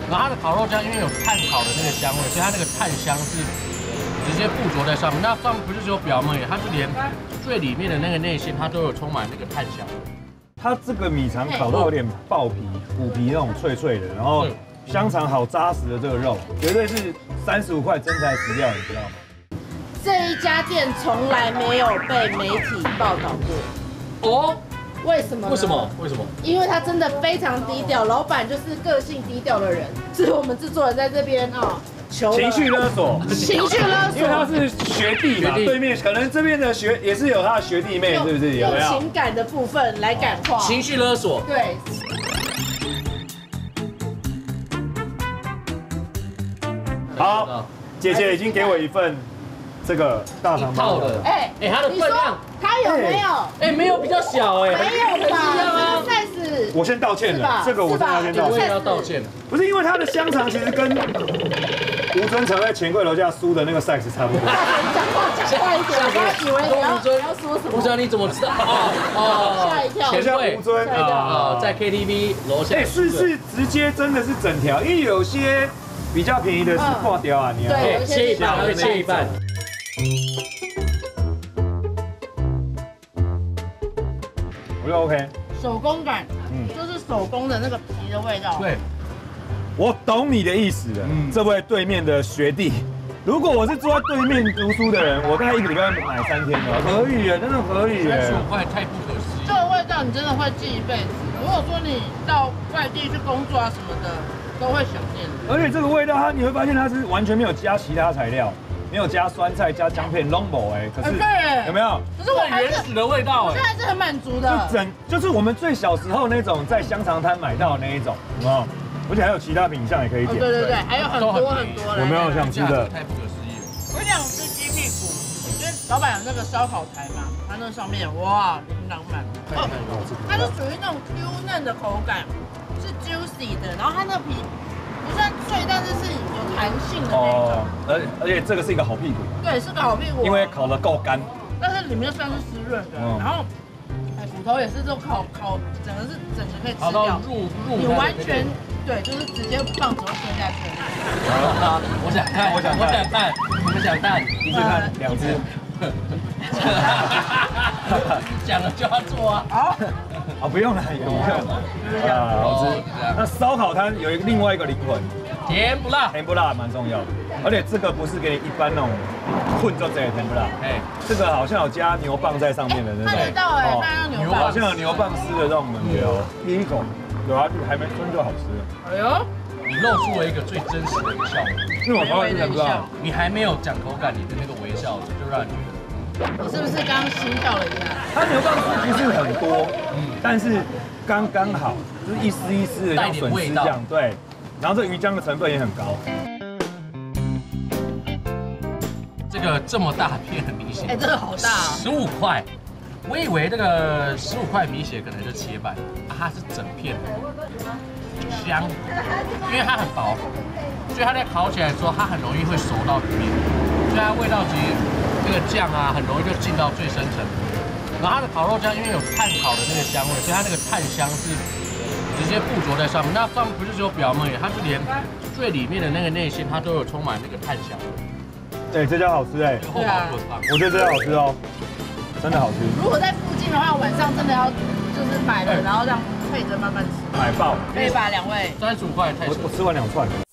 然后它的烤肉酱因为有炭烤的那个香味，所以它那个炭香是直接附着在上面。那上面不是只有表面，它是连最里面的那个内馅，它都有充满那个炭香。 它这个米肠烤到有点爆皮、虎皮那种脆脆的，然后香肠好扎实的这个肉，绝对是35块真材实料，你知道吗？ 这一家店从来没有被媒体报道过。 哦， 为什么？ 为什么？为什么？ 因为他真的非常低调，老板就是个性低调的人，是我们制作人在这边啊。 情绪勒索， 情绪勒索， 因为他是学弟嘛，对面可能这边的也是有他的学弟妹，是不是？有没有情感的部分来感化？ 情绪勒索， 对。 好，姐姐已经给我一份这个大肠包的， 它的分量， 它有没有？ 没有比较小没有吧？size， 我先道歉了，这个我真的要先道歉， 我也要道歉。 不是因为它的香肠其实跟吴尊常在钱柜楼下输的那个 size 差不多。 讲话一点，我刚以为你要说什么？ 吴尊你怎么知道？ 吓一跳。 钱柜吴尊在 KTV 楼下。 是直接真的是整条，因为有些比较便宜的是挂掉啊，你要对， 切一半，还会切一半。 我觉得 OK。 手工感，就是手工的那个皮的味道。 对， 我懂你的意思了。这位对面的学弟，如果我是坐在对面读书的人，我大概1个礼拜买3天的，可以耶，真的可以耶。 35块太不可思议。 这个味道你真的会记一辈子。如果说你到外地去工作啊什么的，都会想念。 而且这个味道你会发现它是完全没有加其他材料。没有加酸菜、加姜片 ，Longbo 可是有没有？ 可是我原始的味道现在是很满足的。 就是我们最小时候那种在香肠摊买到的那一种，有没有？而且还有其他品相也可以点。 对，还有很多很多。 有没有想吃的？ 太不可思议了！ 我想吃鸡屁股，因为老板有那个烧烤台嘛，它那上面哇，琳琅满目。它是属于那种 Q 嫩的口感，是 juicy 的，然后它那皮不算脆，但是是有弹性的那种。 而且这个是一个好屁股。 对，是个好屁股。 因为烤得够干。 但是里面算是湿润的，然后骨头也是这种烤，整个可以吃掉。你完全对，就是直接放手切下去。 我想看，你们想看？ 一次看2只。 讲了就要做啊！ 好，不用了，也不用好吃。那烧烤摊有另外一个灵魂， 甜不辣， 甜不辣蛮重要的。而且这个不是给你一般那种混就这个甜不辣，这个好像有加牛蒡在上面的，对不对？ 看得到牛蒡， 好像有牛蒡丝的这种感觉哦。第一口有下去还没吞就好吃了。 哎呦！ 你露出了一个最真实的一个笑容， 因为我从来不知道， 你还没有讲口感，你的那个微笑就让你觉得， 你是不是刚心跳了一下？ 它牛蒡丝不是很多，但是刚刚好，就是一丝一丝的像笋丝这样，对。然后这鱼浆的成分也很高。 这个这么大片的米血， 这个好大 ，15块。我以为这个15块米血可能就切半，它是整片的，香，因为它很薄，所以它在烤起来的时候，它很容易会熟到里面，所以它味道其实这个酱很容易就进到最深层。然后它的烤肉酱因为有炭烤的那个香味，所以它那个炭香是直接附着在上面。那上面不是只有表面，它是连最里面的那个内馅，它都有充满那个炭香。 对，这家好吃对啊， 我觉得这家好吃哦，真的好吃。 如果在附近的话，晚上真的要就是买了，然后让配着慢慢吃。 买爆。 可以吧，2位？ 35块太。 我吃完2串。